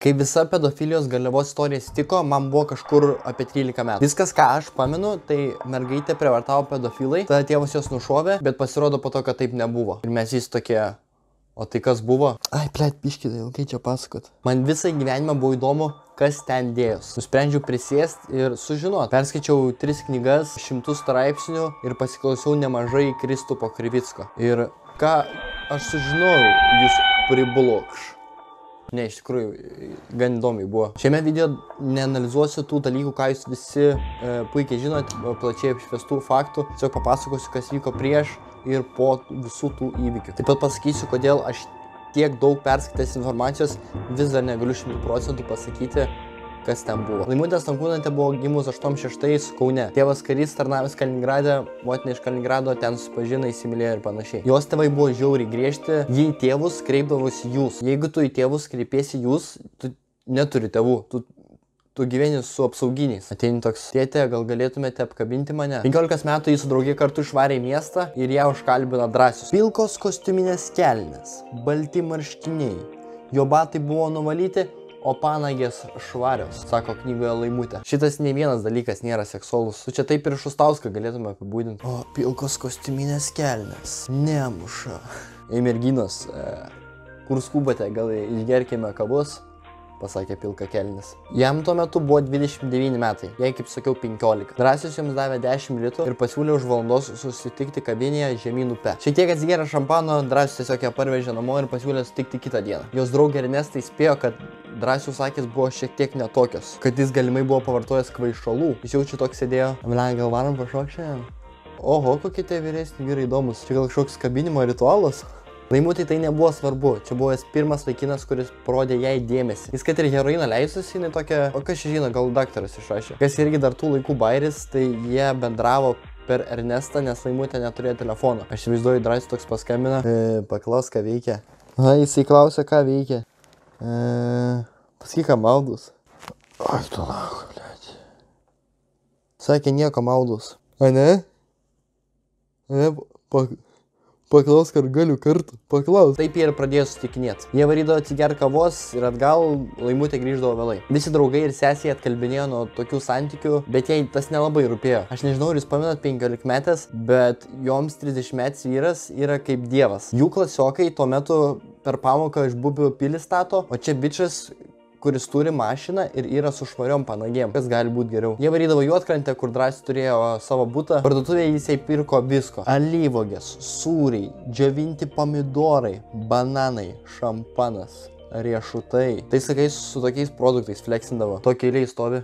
Kai visa pedofilijos Garliavos istorija įsitiko, man buvo kažkur apie 13 metų. Viskas, ką aš pamenu, tai mergaitė prievartavo pedofilai, tada tėvas jos nušovė, bet pasirodo po to, kad taip nebuvo. Ir mes jis tokie, o tai kas buvo? Ai, plėt, piškite, ilgai čia pasakot. Man visą gyvenimą buvo įdomu, kas ten dėjos. Nusprendžiau prisėsti ir sužinoti. Perskaičiau 3 knygas, 100 straipsnių ir pasiklausiau nemažai Kristupo Krivicko. Ir ką aš sužinojau, jūs priblokš. Ne, iš tikrųjų, gan įdomiai buvo. Šiame video neanalizuosiu tų dalykų, ką jūs visi puikiai žinot, plačiai apšviestų faktų. Tiesiog papasakosiu, kas vyko prieš ir po visų tų įvykių. Taip pat pasakysiu, kodėl aš tiek daug perskaitęs informacijos vis dar negaliu 100% pasakyti, kas ten buvo. Laimutė Stankūnaitė buvo gimus 86 Kaune. Tėvas karys tarnavęs Kaliningrade, motina iš Kaliningrado, ten susipažino, įsimylėjo ir panašiai. Jos tėvai buvo žiauriai griežti, jei tėvus kreipdavosi jūs. Jeigu tu į tėvus kreipiesi jūs, tu neturi tėvų, tu gyveni su apsauginiais. Ateini toks, tėtė, gal galėtumėte apkabinti mane? 15 metų jis su draugė kartu išvarė į miestą ir ją užkalbino Drąsius. Pilkos kostiuminės kelnės, balti marškiniai, jo batai buvo nuvalyti, o panagės švarios, sako knygoje Laimutė. Šitas nei vienas dalykas nėra seksualus. Tu čia taip ir Šustauską galėtume apibūdinti. O, pilkos kostiuminės kelnės, nemuša. Ei, merginos, kur skubate, gal išgerkime kavos? Pasakė pilka kelnis. Jam tuo metu buvo 29 metai, jai kaip sakiau 15. Drąsius jums davė 10 litų ir pasiūlė už valandos susitikti kavinėje Žemyn upe. Šiek tiek atsgėrė šampano, Drąsius tiesiog ją parvežė namo ir pasiūlė sutikti kitą dieną. Jos draugė Ernesta įspėjo, kad Drąsius akys buvo šiek tiek netokios, kad jis galimai buvo pavartojęs kvaišalų. Jis jau čia toks sėdėjo. Amlen, gal varom pašok šiandien? Oho, kokie tie vyresni vyrai įdomus. Čia gal kažkoks kabinimo ritualas? Laimutei tai nebuvo svarbu, čia buvo jis pirmas vaikinas, kuris parodė jai dėmesį. Jis kad ir heroiną leisus, jinai tokia, o kas čia žino, gal daktaras išrašė. Kas irgi dar tų laikų bairis, tai jie bendravo per Ernestą, nes Laimutė neturėjo telefono. Aš įsivaizduoju, Drąsius toks paskambina, paklaus, ką veikia. Na, jisai klausė, ką veikia. Pasakyk, ką maudus. Ai, tu lauk, blėt. Sakė, nieko maudus. A, ne? Paklaus, ar galiu kartu. Paklaus. Taip jie ir pradėjo susitikinėti. Jie varydavo atsigerti kavos ir atgal Laimutė grįždavo vėlai. Visi draugai ir sesiai atkalbinėjo nuo tokių santykių, bet jai tas nelabai rūpėjo. Aš nežinau, ar jūs pamenat 15 metės, bet joms 30 metis vyras yra kaip dievas. Jų klasiokai tuo metu per pamoką iš Bubių pilį stato, o čia bičas, kuris turi mašiną ir yra su švariom panagėm. Kas gali būti geriau? Jie varydavo Juodkrantę, kur Drąsius turėjo savo butą. Parduotuvėje jisai pirko visko. Alyvuogės, sūriai, džiovinti pomidorai, bananai, šampanas, riešutai. Tai sakai, su tokiais produktais fleksindavo. Tokie eiliai stovi.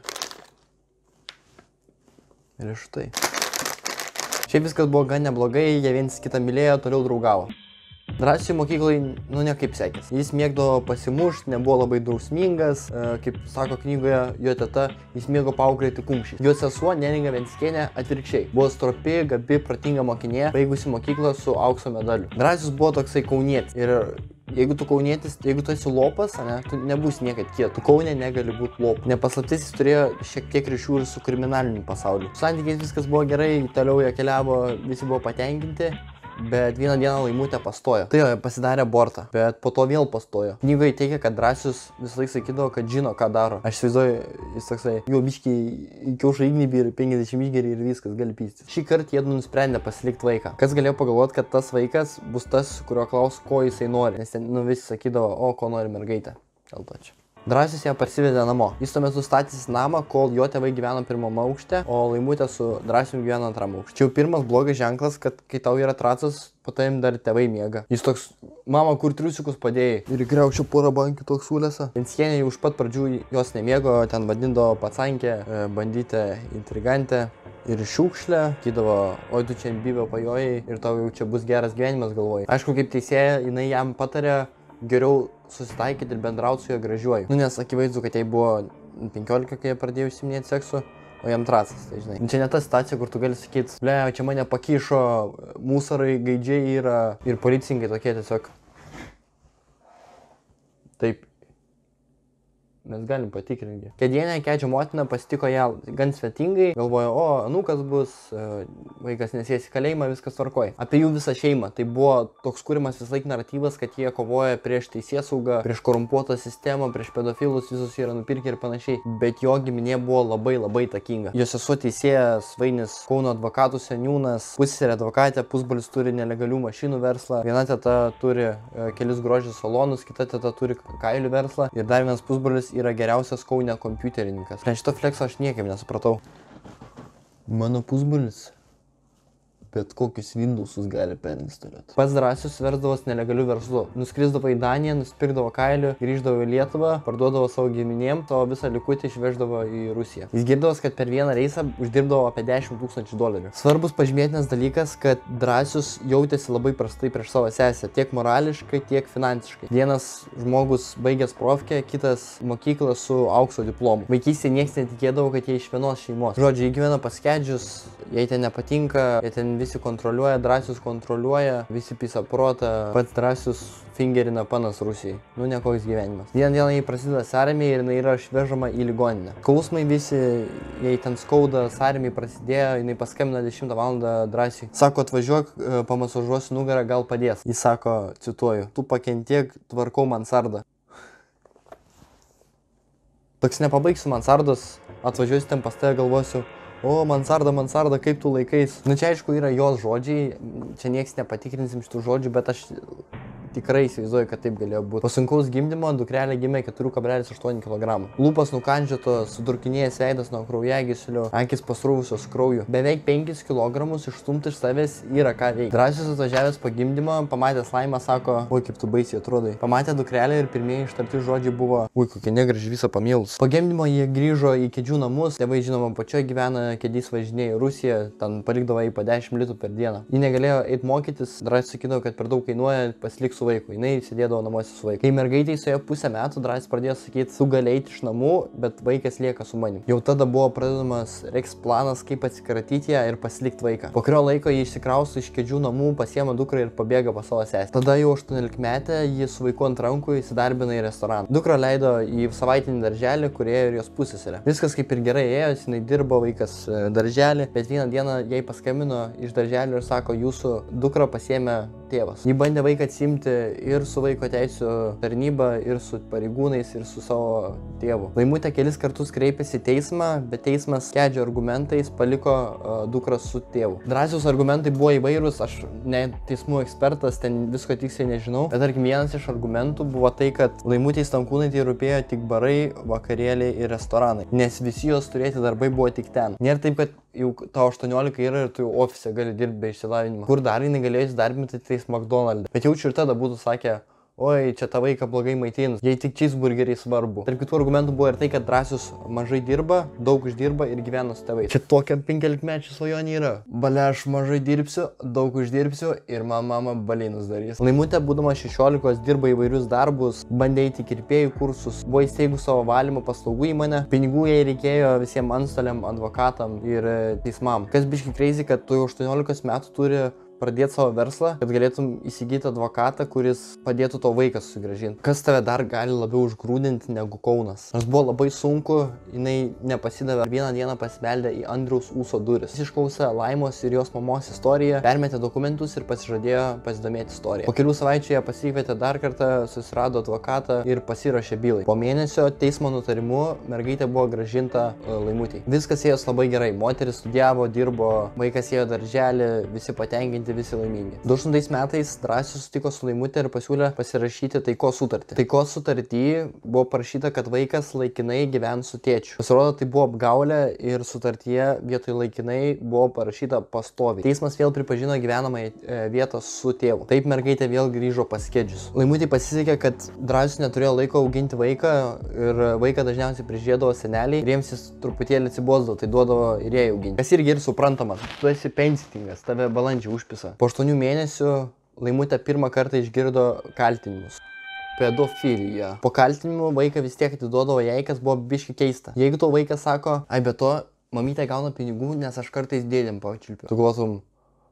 Riešutai. Šiaip viskas buvo gan neblogai, jie viens kitą mylėjo, toliau draugavo. Drąsiui mokyklai, ne kaip sekės. Jis mėgdavo pasimušti, nebuvo labai drausmingas, kaip sako knygoje jo teta, jis mėgo paauklėti kumščiais. Jo sesuo Neringa Venckienė atvirkščiai. Buvo stropi, gabi, protinga mokinė, baigusi mokyklą su aukso medaliu. Drąsius buvo toksai kaunietis. Ir jeigu tu kaunietis, jeigu tu esi lopas, tu nebūsi niekad kiet. Tu Kaune negali būti lopu. Nepaslaptis, jis turėjo šiek tiek ryšių ir su kriminaliniu pasauliu. Su santykiais viskas buvo gerai, toliau jie keliavo, visi buvo patenkinti. Bet vieną dieną Laimutė pastojo. Tai jo, pasidarė abortą, bet po to vėl pastojo. Knygoje teigia, kad Drąsius visą laiką sakydavo, kad žino, ką daro. Aš įsivaizduoju, jis toksai, jo biškiai kiaušą ignybį ir 50 išgerį ir viskas, gali pystis. Šį kartą jie nusprendė pasilikti vaiką. Kas galėjo pagalvoti, kad tas vaikas bus tas, kurio klaus, ko jisai nori. Nes ten, visi sakydavo, o, ko nori mergaitė. Dėl to čia. Drąsius ją parsivedė namo. Jis tuo metu statėsi namą, kol jo tėvai gyveno pirmame aukšte, o Laimutė su Drąsium gyveno antrame aukšte. Čia jau pirmas blogas ženklas, kad kai tau yra tracas, po tavim dar tėvai miega. Jis toks, mama, kur triusikus padėjai? Ir įkriaučiau porą bankių toks sulėse. Venckienė jau iš pat pradžių jos nemiego, ten vadindavo pacankė, bandytė, intrigantė. Ir šiukšlė, kydavo, oi tu čia bybę pajojai ir tau jau čia bus geras gyvenimas galvoj. Aišku, kaip teisėja, jinai jam patarė geriau susitaikyti ir bendrauti su juo gražiuoju. Nes akivaizdu, kad jai buvo 15, kai jie pradėjo užsiiminėti seksu, o jam tracas, tai žinai. Čia ne ta situacija, kur tu gali sakyti, ble, čia mane pakišo, mūsarai, gaidžiai yra ir policininkai tokie tiesiog taip mes galim patikrinti. Kėdienė Kedžio motina pasitiko ją gan svetingai, galvojo, o, anūkas bus, vaikas nesės į kalėjimą, viskas tvarkoja. Apie jų visą šeimą. Tai buvo toks kūrimas vis laik naratyvas, kad jie kovoja prieš teisėsaugą, prieš korumpuotą sistemą, prieš pedofilus, visus yra nupirkę ir panašiai. Bet jo giminė buvo labai takinga. Jo sesuo teisėjas, Vainis Kauno advokatų seniūnas, pusseserė advokatė, pusbrolis turi nelegalių mašinų verslą, viena teta turi kelis grožio salonus, kita teta turi kailių verslą ir dar vienas pusbrolis yra geriausias Kaune kompiuterininkas. Prie šito flexo aš niekaip nesupratau. Mano pusbrolis bet kokius Windowsus gali perinstaliuoti. Pats Drąsius versdavos nelegalių verslų. Nuskrisdavo į Daniją, nusipirkdavo kailių, grįždavo į Lietuvą, parduodavo savo giminėm, o visą likutį išveždavo į Rusiją. Jis girdavos, kad per vieną reisą uždirbdavo apie $10,000. Svarbus pažymėtinas dalykas, kad Drąsius jautėsi labai prastai prieš savo sesę, tiek morališkai, tiek finansiškai. Vienas žmogus baigęs profkę, kitas mokyklą su aukso diplomu. Vaikystėje niekas netikėdavo, kad jie iš vienos šeimos. Žodžiu, jie gyvena pas Kedžius, jai ten nepatinka, jie ten visi kontroliuoja, Drąsius kontroliuoja, visi pisa protą, pats Drąsius fingerina panas Rusijai. Nu, nekoks gyvenimas. Vieną dieną jai prasideda sarmija ir jinai yra išvežama į ligoninę. Skausmai visi, jai ten skauda, sarmija prasidėjo, jinai paskambina 10 val. Drąsiui. Sako, atvažiuok, pamasažuosiu nugarą, gal padės. Jis sako, cituoju, tu pakentiek, tvarkau mansardą. Toks nepabaigsiu mansardos, atvažiuosiu ten pas tave, galvosiu, o, mansarda, kaip tu laikais. Nu, čia aišku yra jos žodžiai, čia nieks nepatikrinsim šitų žodžių, bet aš tikrai įsivaizduoju, kad taip galėjo būti. Po sunkaus gimdymo dukrelė gimė 4,8 kg. Lūpas nukandžiotos, sudurkinėjęs veidas nuo kraujagyslių, akys pasrūvusios krauju. Beveik 5 kg išstumti iš savęs yra ką veikti. Drąsius atvažiavęs po gimdymo, pamatęs laimą, sako, oi kaip tu baisiai atrodai. Pamatė dukrelę ir pirmieji ištarti žodžiai buvo, oi kokia negraži visą pamilus. Po gimdymo jie grįžo į Kedžių namus, tėvai žinoma pačioje gyvena, Kedys važinėjo į Rusiją, ten palikdavo jį po 10 litų per dieną. Ji negalėjo eiti mokytis, Drąsius sakydavo, kad per daug kainuoja, pasiliks su vaiku. Jinai sėdėdavo namuose su vaiku. Kai mergaitė suėjo pusę metų, Drąsius pradėjo sakyti, tu gali eiti iš namų, bet vaikas lieka su manim. Jau tada buvo pradedamas Reks planas, kaip atsikratyti ją ir pasilikti vaiką. Po kurio laiko jį išsikrausto iš Kedžių namų, pasiema dukrą ir pabėga pas savo sesę. Tada jau 18-metė ji su vaiku ant rankų įsidarbina į restoraną. Dukra leido į savaitinį darželį, kur ėjo ir jos pusseserė. Viskas kaip ir gerai ėjo, jinai dirbo, vaikas darželį, bet vieną dieną jai paskambino iš darželio ir sako, jūsų dukrą pasiėmė tėvas. Ji bandė vaiką atsimti ir su vaiko teisų tarnyba, ir su pareigūnais, ir su savo tėvu. Laimutė kelis kartus kreipėsi į teismą, bet teismas Kedžio argumentais paliko dukrą su tėvu. Drąsius argumentai buvo įvairūs, aš ne teismų ekspertas, ten visko tiksliai nežinau, bet tarkim vienas iš argumentų buvo tai, kad Laimutei Stankūnaitei rūpėjo tik barai, vakarėliai ir restoranai, nes visi jos turėti darbai buvo tik ten. Nėra taip, kad jau tau 18 yra ir tu jau ofise gali dirbti be išsilavinimo. Kur dar jinai galėjo įsidarbinti, tai McDonald's. Bet jaučiu ir tada būtų sakę, oi, čia tą vaiką blogai maitinus, jei tik cheeseburgeriai svarbu. Tarp kitų argumentų buvo ir tai, kad Drąsius mažai dirba, daug uždirba ir gyvena su tėvais. Čia tokia 15-mečių svajonė yra. Bale, aš mažai dirbsiu, daug uždirbsiu ir mama balynus darys. Laimutė, būdama 16, dirba įvairius darbus, bandė eiti kirpėjų kursus, buvo įsteigus savo valymo paslaugų įmonę, pinigų jai reikėjo visiems antstoliam, advokatam ir teismam. Kas biški crazy, kad tu 18 metų turi pradėti savo verslą, kad galėtum įsigyti advokatą, kuris padėtų to vaiką sugrąžinti. Kas tave dar gali labiau užgrūdinti negu Kaunas? Nors buvo labai sunku, jinai nepasidavė. Vieną dieną pasibeldė į Andriaus Ūso duris. Jis išklausė Laimos ir jos mamos istoriją, permetė dokumentus ir pasižadėjo pasidomėti istoriją. Po kelių savaičių jie pasikvietė dar kartą, susirado advokatą ir pasiruošė bylai. Po mėnesio teismo nutarimu mergaitė buvo grąžinta Laimutei. Viskas ėjo labai gerai. Moteris studijavo, dirbo, vaikas ėjo darželį, visi patenkinti, visi laimingi. 2008 metais Drąsius sutiko su Laimute ir pasiūlė pasirašyti taikos sutartį. Taikos sutartį buvo parašyta, kad vaikas laikinai gyvens su tėčiu. Pasirodo, tai buvo apgaulė ir sutartyje vietoj laikinai buvo parašyta pastoviai. Teismas vėl pripažino gyvenamąją vietą su tėvu. Taip mergaitė vėl grįžo pas Kedžius. Laimutei pasisekė, kad Drąsius neturėjo laiko auginti vaiką ir vaiką dažniausiai prižiūrėdavo seneliai ir jiems jis truputėlį atsibosdavo, tai duodavo ir jai auginti. Kas irgi ir suprantama. Tu esi pensininkas, tave balandžiai užpisa. Po 8 mėnesių Laimutė pirmą kartą išgirdo kaltinimus. Pedofilija. Po kaltinimų vaiką vis tiek atiduodavo jai, kas buvo biški keista. Jeigu to vaikas sako, ai be to, mamytė gauna pinigų, nes aš kartais dėdėm pačiulpiu. Tu galvotum,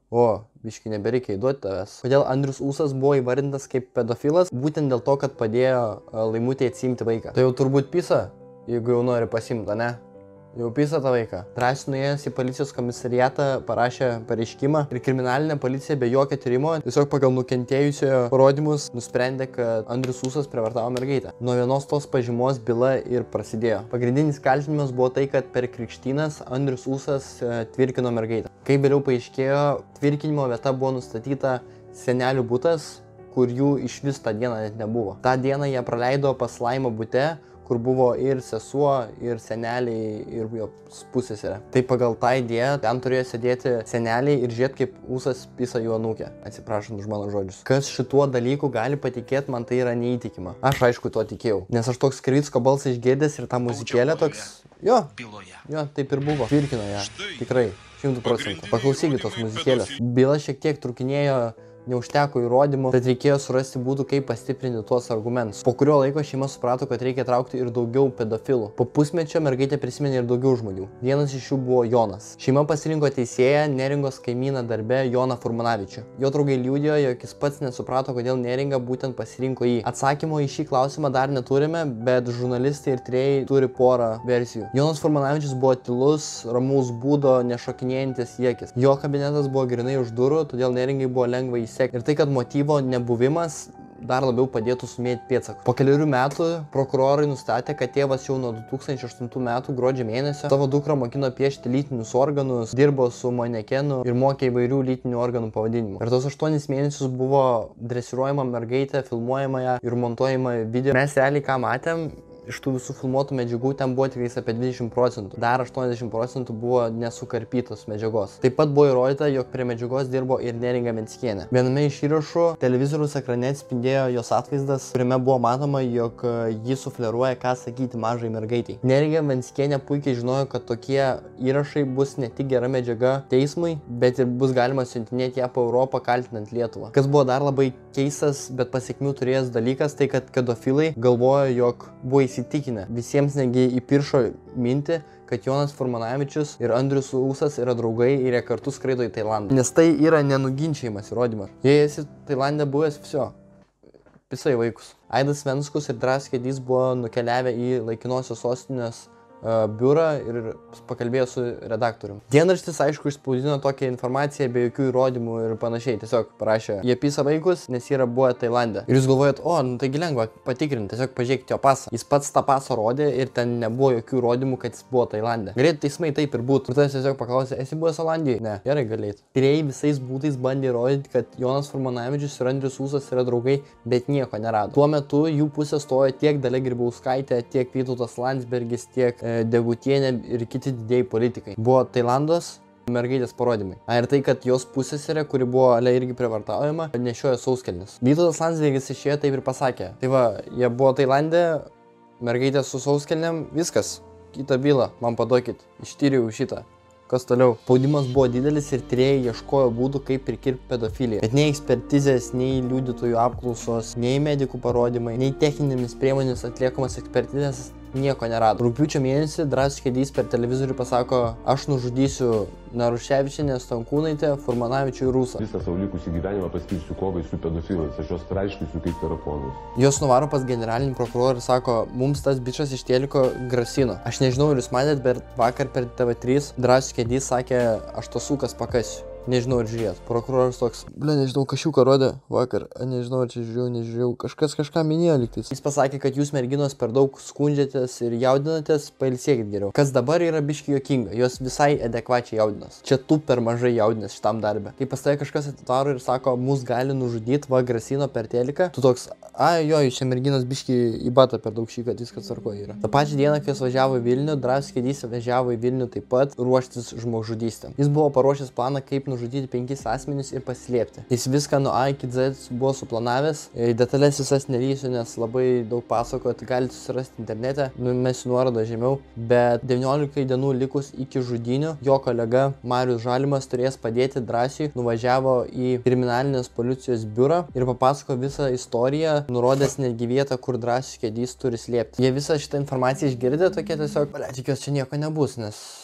O, biški nebereikia įduoti tavęs. Kodėl Andrius Ūsas buvo įvardintas kaip pedofilas? Būtent dėl to, kad padėjo Laimutei atsiimti vaiką. Tai jau turbūt pisa, jeigu jau nori pasimti, ne? Jau pisa tą vaiką. Drąsiai nuėjęs į policijos komisariatą parašė pareiškimą ir kriminalinė policija be jokio tyrimo tiesiog pagal nukentėjusiojo parodymus nusprendė, kad Andrius Ūsas prievartavo mergaitę. Nuo vienos tos pažymos byla ir prasidėjo. Pagrindinis kaltinimas buvo tai, kad per krikštynas Andrius Ūsas tvirkino mergaitę. Kai vėliau paaiškėjo, tvirkinimo vieta buvo nustatyta senelių butas, kur jų iš vis tą dieną net nebuvo. Ta dieną jie praleido pas Laimą bute, kur buvo ir sesuo, ir seneliai, ir jo pusseserė. Tai pagal tą idėją ten turėjo sėdėti seneliai ir žiūrėti, kaip Ūsas pisa jų anūkę. Atsiprašant už mano žodžius. Kas šituo dalyku gali patikėti, man tai yra neįtikima. Aš aišku tuo tikėjau. Nes aš toks Krivicko balsą išgirdęs ir tą muzikėlę toks... Jo, taip ir buvo. Tvirkino ją. Tikrai. 100%. Paklausykit tos muzikėlės. Byla šiek tiek trukinėjo. Neužteko įrodymų, tad reikėjo surasti būdų, kaip pastiprinti tuos argumentus. Po kurio laiko šeima suprato, kad reikia traukti ir daugiau pedofilų. Po pusmečio mergaitė prisiminė ir daugiau žmonių. Vienas iš jų buvo Jonas. Šeima pasirinko teisėją, Neringos kaimyną darbe Joną Furmanavičių. Jo draugai liudijo, jog jis pats nesuprato, kodėl Neringa būtent pasirinko jį. Atsakymo į šį klausimą dar neturime, bet žurnalistai ir tyrėjai turi porą versijų. Jonas Furmanavičius buvo tylus, ramaus būdo, nešokinėjantis siekis. Jo kabinetas buvo grynai už durų, todėl Neringai buvo lengva įsiekti. Ir tai, kad motyvo nebuvimas dar labiau padėtų sumėti pėdsakus. Po keliarių metų prokurorai nustatė, kad tėvas jau nuo 2008 metų gruodžio mėnesio savo dukrą mokino piešti lytinius organus, dirbo su manekenu ir mokė įvairių lytinių organų pavadinimų. Per tos 8 mėnesius buvo dresiruojama mergaitė, filmuojama ją ir montuojama video. Mes realiai ką matėm, iš tų visų filmuotų medžiagų ten buvo tikrai apie 20%. Dar 80% buvo nesukarpytos medžiagos. Taip pat buvo įrodyta, jog prie medžiagos dirbo ir Neringa Venckienė. Viename iš įrašų televizoriaus ekrane atspindėjo jos atvaizdas, kuriame buvo matoma, jog ji sufleruoja, ką sakyti mažai mergaitei. Neringa Venckienė puikiai žinojo, kad tokie įrašai bus ne tik gera medžiaga teismui, bet ir bus galima siuntinėti ją po Europą kaltinant Lietuvą. Kas buvo dar labai keistas, bet pasekmių turėjęs dalykas, tai kad pedofilai galvojo, jog buvo įsitikinę. Visiems negi įpiršo mintį, kad Jonas Furmanavičius ir Andrius Ūsas yra draugai ir jie kartu skraido į Tailandą. Nes tai yra nenuginčiamas įrodymas. Jei esi Tailande buvęs, viso. Pisai vaikus. Aidas Venskus ir Drąsiai Kedys buvo nukeliavę į laikinosios sostinės biurą ir pakalbėjo su redaktoriumi. Dienraštis, aišku, išspausdino tokią informaciją be jokių įrodymų ir panašiai. Tiesiog parašė, jie pisa vaikus, nes jie yra buvę Tailande. Ir jūs galvojat, taigi lengva patikrinti, tiesiog pažiūrėkite jo pasą. Jis pats tą pasą rodė ir ten nebuvo jokių įrodymų, kad jis buvo Tailande. Galėtų teismai taip ir būtų. Ir tas tiesiog paklausė, esi buvęs Olandijoje? Ne, gerai galėtų. Tyrėjai visais būdais bandė įrodyti, kad Jonas Furmanavičius ir Andrius Ūsas yra draugai, bet nieko nerado. Tuo metu jų pusė stojo tiek Dalia Grybauskaitė, tiek Vytautas Landsbergis, tiek Degutienė ir kiti didieji politikai. Buvo Tailandos mergaitės parodymai. Ir tai, kad jos pusseserė, kuri buvo irgi prievartaujama, nešiojo sauskelnes. Vytautas Landsbergis išėjo taip ir pasakė. Tai va, jie buvo Tailande, mergaitė su sauskelnėm, viskas. Kita byla, man paduokit, ištyriau šitą. Kas toliau? Spaudimas buvo didelis ir tyrėjai ieškojo būdų, kaip prikirpti pedofiliją. Bet nei ekspertizės, nei liudytojų apklausos, nei medikų parodymai, nei techninėmis priemonėmis atliekamas ekspertizės nieko nerado. Rugpjūčio mėnesį Drąsiai Kedys per televizorių pasako, aš nužudysiu Naruševičienę, Stankūnaitę, Furmanavičių ir Ūsą. Visą savo likusį gyvenimą paskirsiu kovai su pedofilais, aš juos traiškysiu kaip tarakonus. Jos nuvaro pas generalinį prokurorą ir sako, mums tas bičas iš teliko grasino. Aš nežinau, ar jūs matėt, bet vakar per TV3 Drąsiai Kedys sakė, aš tos ūkas pakasiu. Nežinau, ar žiūrėt. Prokuroras toks, nežinau, kašiuką rodė vakar, nežinau, ar čia nežiūrėjau, kažkas kažką minėjo lygtais. Jis pasakė, kad jūs merginos per daug skundžiatės ir jaudinatės, pailsėkit geriau. Kas dabar yra biški juokinga, jos visai adekvačiai jaudinas. Čia tu per mažai jaudinės šitam darbę. Kai pas tave kažkas atitaro ir sako, mus gali nužudyti, va grasino per teliką, tu toks, jo, iš čia merginos biški į batą per daug šį, kad viskas tvarkoje yra. Ta pačią dieną, kai jis važiavo į Vilnių, Drąsiai Kedys važiavo į Vilnių taip pat ruoštis žmogžudystėm. Jis buvo paruošęs planą, kaip nužudyti 5 asmenis ir paslėpti. Jis viską nuo A iki Z buvo suplanavęs. Detalės visas nelysiu, nes labai daug pasakoti, galite susirasti internete, numesiu nuorodą žemiau. Bet 19 dienų likus iki žudynių, jo kolega Marius Žalimas turės padėti Drąsiui, nuvažiavo į kriminalinės policijos biurą ir papasako visą istoriją, nurodęs netgi vietą, kur Drąsiai Kedys turi slėpti. Jie visą šitą informaciją išgirdė, tokie tiesiog, tikiuosi, čia nieko nebus, nes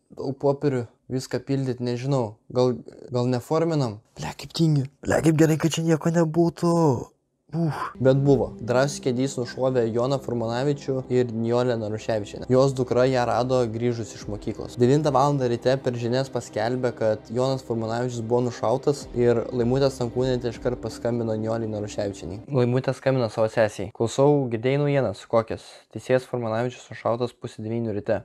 daug popierių, viską pildyti, nežinau, gal neforminam. Ble, kaip tingi. Ble, kaip gerai, kad čia nieko nebūtų. Bet buvo. Drąsus Kedys nušovė Joną Furmanavičių ir Nijolę Naruševičienę. Jos dukra ją rado grįžus iš mokyklos. 9 val. Ryte per žinias paskelbė, kad Jonas Furmanavičius buvo nušautas ir Laimutė Stankūnaitė iškart paskambino Nijolei Naruševičienei. Laimutė skambino savo sesiai. Klausau, girdėjai naujienas, kokias? Teisėjas Furmanavičius nušautas 8:30 ryte.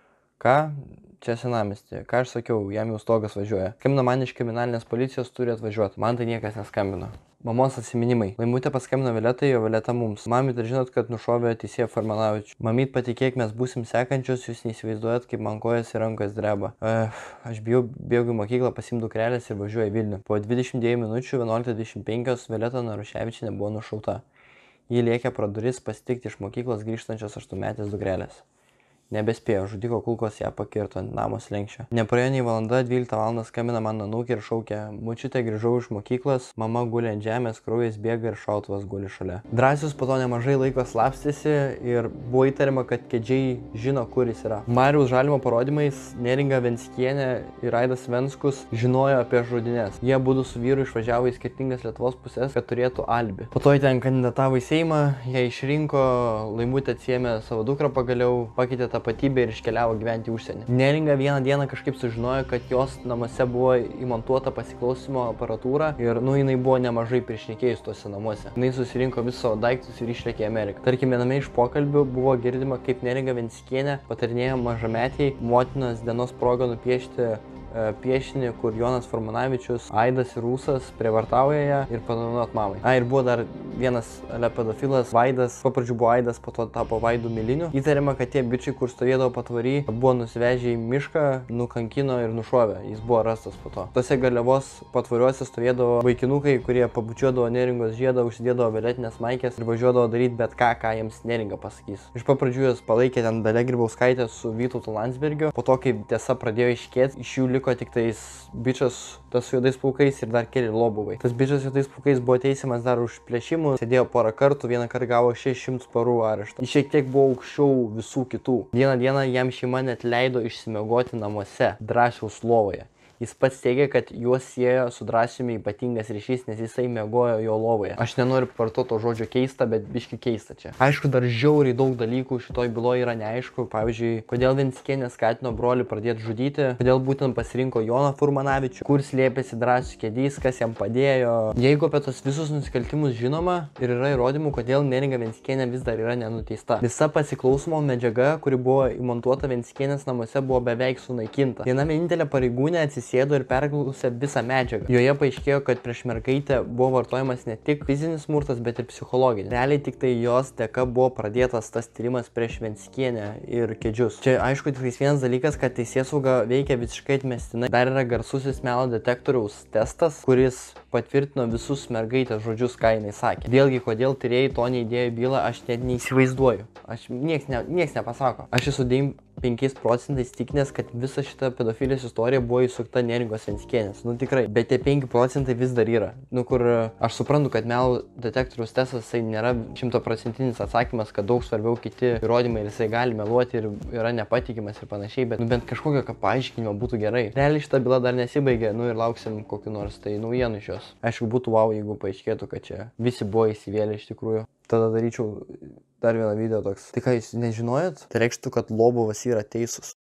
Ką? Čia senamiesty. Ką aš sakiau, jam jau stogas važiuoja. Skambino man iš kriminalinės policijos, turi atvažiuoti. Man tai niekas neskambino. Mamos atsiminimai. Laimutė paskambino Violetai, o Violeta mums. Mamyt, ar žinot, kad nušovė teisėją Furmanavičių? Mamyt, patikėk, mes būsim sekančios, jūs neįsivaizduojat, kaip man kojas ir rankos dreba. Aš bėgu į mokyklą, pasiimu dukrelės ir važiuoju į Vilnių. Po 22 minučių 11:25 Violeta Naruševičienė buvo nušauta. Ji lėkė pro duris pasitikti iš mokyklos grįžtančios 8-metės dukrelės. Nebespėjo, žudiko kulkos ją pakirto ant namo slenksčio. Nepraėjo nei valanda, 12 val. Skambina man anūkė ir šaukė: Močiutė, grįžau iš mokyklos, mama guli ant žemės, kraujas bėga ir šautuvas guli šalia. Drąsius po to nemažai laiko slapstėsi ir buvo įtariama, kad Kedžiai žino, kur jis yra. Mariaus Žalimo parodymais Neringa Venckienė ir Aidas Venskus žinojo apie žudynės. Jie abudu su vyru išvažiavo į skirtingas Lietuvos pusės, kad turėtų alibi. Po to jie ten kandidatavo į Seimą, ją išrinko, Laimutė atsiėmė savo dukrą pagaliau, pakeitė tapatybę ir iškeliavo gyventi į užsienį. Neringa vieną dieną kažkaip sužinojo, kad jos namuose buvo įmontuota pasiklausimo aparatūra ir, jinai buvo nemažai prišnekėjus tuose namuose. Jinai susirinko visus savo daiktus ir išlėkė į Ameriką. Tarkim, viename iš pokalbių buvo girdima, kaip Neringa Venckienė patarinėjo mažametiai motinos dienos proga nupiešti piešinį, kur Jonas Furmanavičius, Aidas ir Rūsas prievartauja ją ir padovanot mamai. Ir buvo dar vienas pedofilas, Vaidas, po pradžių buvo Aidas, po to tapo Vaidu Miliniu. Įtariama, kad tie bičiai, kur stovėdavo patvory, buvo nusivežę į mišką, nukankino ir nušovė. Jis buvo rastas po to. Tose Garliavos patvoriuose stovėdavo vaikinukai, kurie pabučiuodavo Neringos žiedą, užsidėdavo violetinės maikės ir važiuodavo daryti bet ką, ką jiems Neringa pasakys. Iš pradžių jos palaikė ten Dalia Grybauskaitė su Vytautu Landsbergiu, po to, kai tiesa pradėjo iškėti, iš jų liko tik tais bičas, tas su juodais plaukais ir dar keli lobuvai. Tas bičas juodais plaukais buvo teisiamas dar už plėšimų, sėdėjo porą kartų, vieną kartą gavo 600 parų areštą. Jis šiek tiek buvo aukščiau visų kitų. Vieną dieną jam šeima net leido išsimiegoti namuose, Drąsiaus lovoje. Jis pats teigia, kad juos siejo su Drąsiumi ypatingas ryšys, nes jisai miegojo jo lovoje. Aš nenoriu vartoti to žodžio keista, bet biški keista čia. Aišku, dar žiauriai daug dalykų šitoj byloje yra neaišku. Pavyzdžiui, kodėl Venckienė skatino brolį pradėti žudyti, kodėl būtent pasirinko Joną Furmanavičių, kur slėpėsi Drąsus Kedys, kas jam padėjo. Jeigu apie tos visus nusikaltimus žinoma ir yra įrodymų, kodėl Neringa Venckienė vis dar yra nenuteista. Visa pasiklausimo medžiaga, kuri buvo įmontuota Venckienės namuose, buvo beveik sunaikinta. Viena vienintelė pareigūnė sėdo ir perklausė visą medžiagą. Joje paaiškėjo, kad prieš mergaitę buvo vartojamas ne tik fizinis smurtas, bet ir psichologinis. Realiai tik tai jos dėka buvo pradėtas tas tyrimas prieš Venckienę ir Kedžius. Čia aišku tik vienas dalykas, kad teisėsauga veikia visiškai atmestinai. Dar yra garsusis melo detektoriaus testas, kuris patvirtino visus mergaitės žodžius, ką jinai sakė. Vėlgi, kodėl tyrėjai to neįdėjo į bylą, aš net neįsivaizduoju. Nieks nepasako. Aš esu 5% tikinęs, kad visa šita pedofilijos istorija buvo įsukta Neringos Venckienės. Tikrai. Bet tie 5% vis dar yra. Kur aš suprantu, kad melo detektoriaus testas tai nėra 100% atsakymas, kad daug svarbiau kiti įrodymai ir jisai gali meluoti ir yra nepatikimas ir panašiai, bet bent kažkokio paaiškinimo būtų gerai. Realiai šita byla dar nesibaigė, ir lauksim kokiu nors tai naujienų iš jos. Aišku, būtų wow, jeigu paaiškėtų, kad čia visi buvo įsivėlę iš tikrųjų. Tada daryčiau dar vieną video toks. Tai ką, jūs nežinojot? Tai reikštų, kad Lobovas yra teisus.